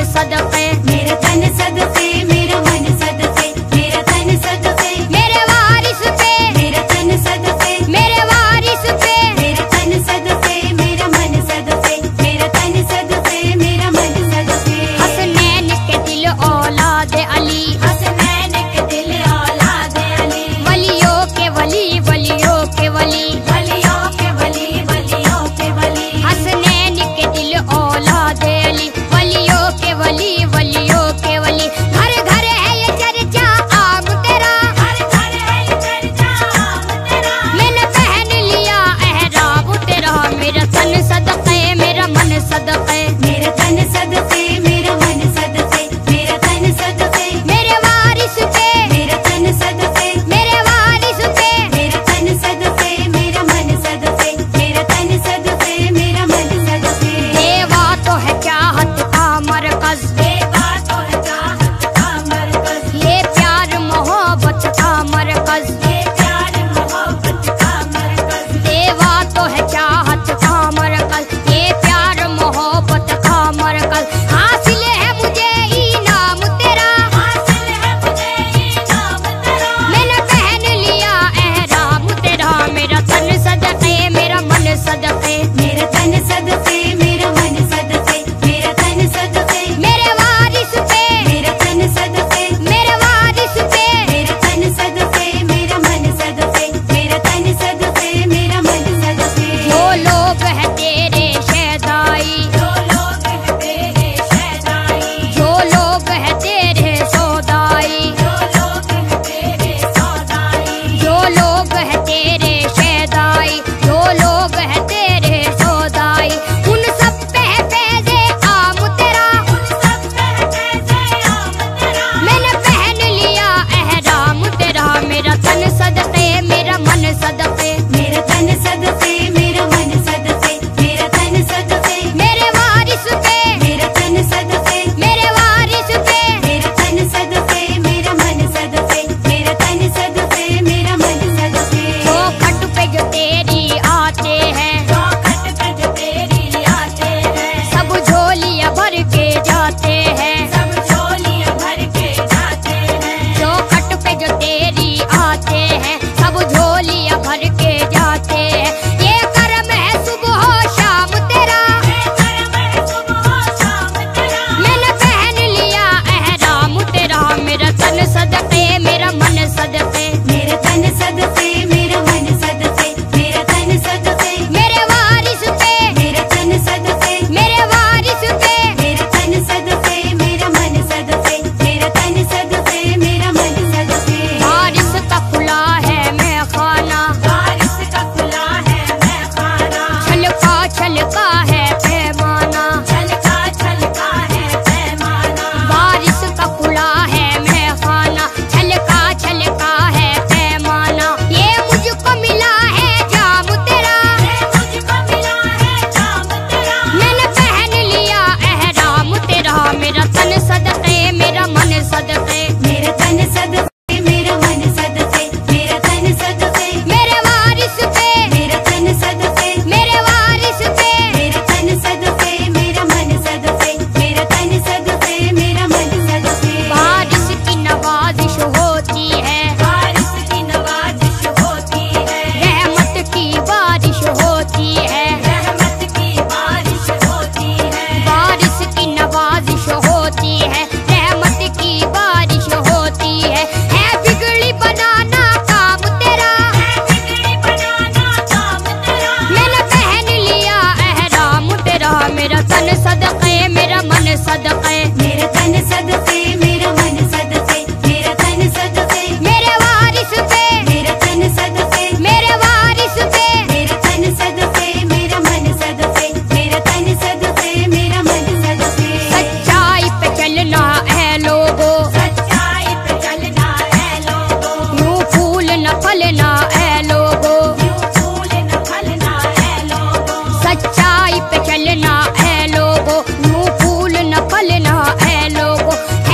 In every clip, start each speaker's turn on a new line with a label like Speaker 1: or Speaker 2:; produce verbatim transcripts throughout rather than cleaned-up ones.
Speaker 1: सदके,
Speaker 2: मेरा तन सदके, मेरा मन सदके, मेरा तन सदके,
Speaker 1: मेरे वारिस पे,
Speaker 2: मेरा तन सदके,
Speaker 1: मेरे वारिस पे,
Speaker 2: मेरा तन सदके, मेरा मन सदके, मेरा तन सदके, मेरा मन सदके।
Speaker 1: हसनैन के दिल औलाद अली,
Speaker 2: हसनैन के दिल औलाद अली,
Speaker 1: वलियों के वली, वलियों के वली,
Speaker 2: वलियों के वली, वलियों के वली।
Speaker 1: हसनैन के दिल औलाद अली, वलियों के वली, वलियों के वली। घर घर है ये चर्चा आम तेरा,
Speaker 2: हर घर है ये चर्चा आम तेरा।
Speaker 1: मैंने पहन लिया एहराम तेरा, मेरा तन सदके, मेरा मन सदके,
Speaker 2: मेरा तन सदके, मेरा मन सदके, मेरा तन सदके,
Speaker 1: मेरे वारिस पे,
Speaker 2: मेरा तन सदके,
Speaker 1: मेरे वारिस पे,
Speaker 2: मेरा तन सदके, मेरा मन सदके, मेरा तन सदके, मेरा मन सदके।
Speaker 1: देवा तो है चाहत का मरकज,
Speaker 2: देवा तो है चाहत का मरकज,
Speaker 1: ये प्यार मोहब्बत का मरकज,
Speaker 2: ये प्यार मोहब्बत का मरकज।
Speaker 1: देवा तो है चाहत का मरकज, ये प्यार मोहब्बत का मरकज। हासिल है मुझे इनाम तेरा,
Speaker 2: हासिल है मुझे इनाम तेरा।
Speaker 1: मैंने पहन लिया एहराम तेरा, मेरा तन सदके, मेरा मन सदके,
Speaker 2: मेरा तन सदके, मेरा मन सदके, मेरा तन सदके,
Speaker 1: मेरे वारिस पे,
Speaker 2: मेरा तन सदके,
Speaker 1: मेरे वारिस पे,
Speaker 2: मेरा तन सदके, मेरा मन सदके, मेरा तन सदके, मेरा मन सदके।
Speaker 1: जो लोग है तेरे शहदाई,
Speaker 2: जो लोग हैं तेरे शहदाई,
Speaker 1: जो लोग है तेरे सौदाई,
Speaker 2: जो लोग हैं तेरे सौदाई,
Speaker 1: जो लोग है तेरे शहदाई, जो लोग है तेरे सौदाई, उन सब पे है फैज़े आम तेरा,
Speaker 2: उन सब पे है फैज़े आम तेरा।
Speaker 1: मैंने पहन लिया एहराम तेरा, मेरा तन सदके, मेरा मन सदके,
Speaker 2: मेरा तन सदके, मेरा मन सदके, मेरा तन सदके,
Speaker 1: मेरे वारिस पे,
Speaker 2: मेरा तन सदके,
Speaker 1: मेरे वारिस पे,
Speaker 2: मेरा तन सदके, मेरा मन सदके, मेरा तन सदके, मेरा मन सदके।
Speaker 1: चौखट पे जो तेरी आते हैं,
Speaker 2: चौखट पे जो तेरी आते हैं,
Speaker 1: सब झोलियां भर के जाते हैं,
Speaker 2: सब झोलियां भर के जाते हैं।
Speaker 1: चौखट पे जो तेरी आते हैं, सब झोलियां भर के जाते हैं। ये करम है सुबह शाम तेरा,
Speaker 2: ये करम है सुबह शाम तेरा।
Speaker 1: मैंने पहन लिया एहराम तेरा, मेरा तन सदके, मेरा मन सदके,
Speaker 2: मेरा तन सदके, मेरा मन सदके, मेरा तन सदके,
Speaker 1: मेरे वारिस पे,
Speaker 2: मेरा तन सदके,
Speaker 1: मेरे वारिस पे,
Speaker 2: मेरा तन सदके, मेरा मन सदके, मेरा तन सदके, मेरा मन सदके।
Speaker 1: वारिस का खुला है मैं खाना,
Speaker 2: बारिश का खुला है मैं खाना,
Speaker 1: छलका छलका है पैमाना,
Speaker 2: छलका छलका है पैमाना।
Speaker 1: बारिश का खुला है मैं खाना, छलका छलका है पैमाना। ये मुझको मिला है जाम तेरा,
Speaker 2: ये मुझको मिला है जाम तेरा।
Speaker 1: मैंने पहन लिया एहराम तेरा, मेरा तन सदके, मेरा मन सदके,
Speaker 2: मेरा तन सदके, मेरा मन सदके, मेरा तन सदके,
Speaker 1: मेरे वारिस पे,
Speaker 2: मेरा तन सदके,
Speaker 1: मेरे वारिस पे,
Speaker 2: मेरा तन सदके, मेरा मन सदके, मेरा तन सदके, मेरा मन सदके।
Speaker 1: बारिश की नवाजिश होती है,
Speaker 2: बारिश की नवाजिश होती है,
Speaker 1: रहमत की बारिश होती है,
Speaker 2: रहमत की बारिश होती है।
Speaker 1: बारिश की नवाजिश होती है, रहमत की बारिश होती है। है बिगड़ी बनाना काम तेरा,
Speaker 2: है बिगड़ी बनाना काम तेरा।
Speaker 1: मैंने पहन लिया एहराम तेरा, मेरा तन सदके, मेरा मन सदके,
Speaker 2: मेरा तन सदके, मेरा मन सदके, मेरा तन सदके,
Speaker 1: मेरे वारिस पे,
Speaker 2: मेरा तन सदके,
Speaker 1: मेरे वारिस पे,
Speaker 2: मेरा तन सदके, मेरा मन सदके, मेरा तन सदके, मेरा मन सदके।
Speaker 1: सच्चाई पे चलना है लोगो,
Speaker 2: सच्चाई पे चलना है लोगों,
Speaker 1: यूं फूल न फलना है लोगो,
Speaker 2: यूं फूल न फलना है लोगों।
Speaker 1: सच्चाई पे चलना है लोगो, यूं फूल न फलना है लोगो।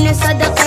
Speaker 1: सदका